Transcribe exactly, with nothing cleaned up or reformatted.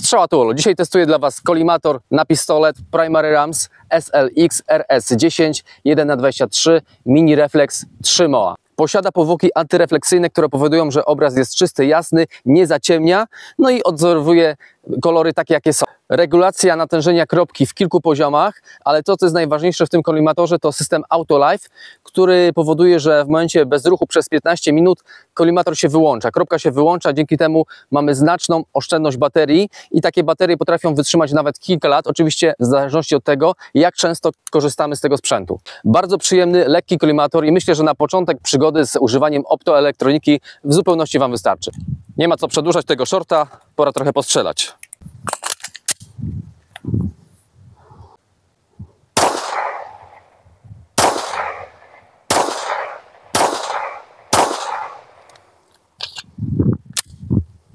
Strzała Tuolo. Dzisiaj testuję dla Was kolimator na pistolet Primary Rams S L X R S dziesięć jeden na dwadzieścia trzy Mini Reflex trzy M O A. Posiada powłoki antyrefleksyjne, które powodują, że obraz jest czysty, jasny, nie zaciemnia, no i odwzorowuje kolory takie, jakie są. Regulacja natężenia kropki w kilku poziomach, ale to, co jest najważniejsze w tym kolimatorze, to system Auto Live, który powoduje, że w momencie bezruchu przez piętnaście minut kolimator się wyłącza, kropka się wyłącza, dzięki temu mamy znaczną oszczędność baterii i takie baterie potrafią wytrzymać nawet kilka lat, oczywiście w zależności od tego, jak często korzystamy z tego sprzętu. Bardzo przyjemny, lekki kolimator i myślę, że na początek przygody z używaniem optoelektroniki w zupełności Wam wystarczy. Nie ma co przedłużać tego shorta, pora trochę postrzelać.